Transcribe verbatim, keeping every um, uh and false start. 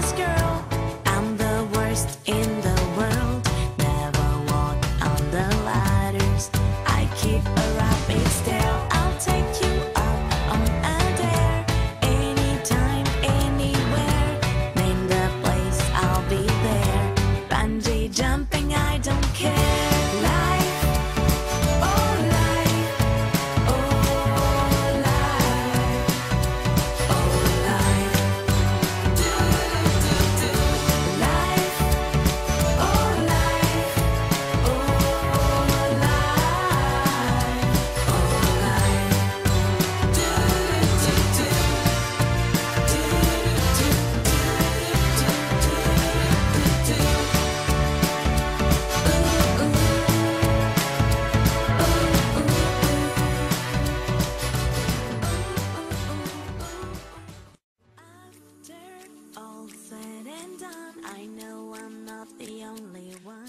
fast girl. I'm the worst in the world. Never walk on the ladders. I keep a rapid stare. I'll take you up on a dare. Anytime, anywhere. Name the place, I'll be there. Bungee jumping, I don't care. Life, oh life, oh life, oh life. Do do do do. Life, oh life, oh life, oh life. Do do do do. Do do do do do do do. After all said and done, I know I'm not the only one.